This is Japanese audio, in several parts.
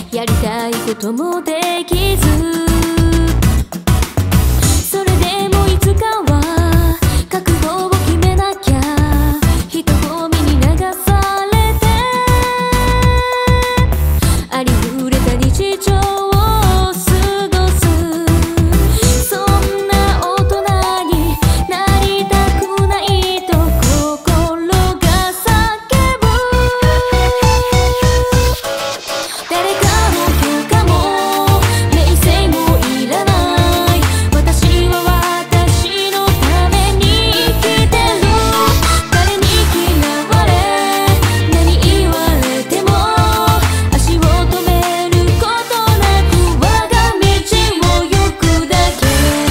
やりたいこともできず、それでもいつかは覚悟を決めなきゃ、人混みに流されてありふれた日常を過ごす。そんな大人になりたくないと心が叫ぶ。誰かの許可も名声もいらない。私は私のために生きてる。誰に嫌われ何言われても足を止めることなく我が道を行くだけ。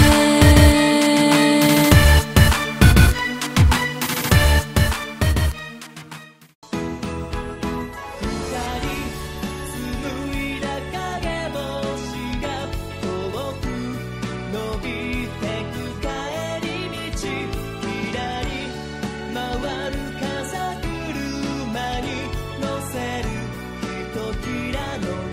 紡いだ影星が遠く伸びてく帰り道、ひらり回る風車に乗せるひときらの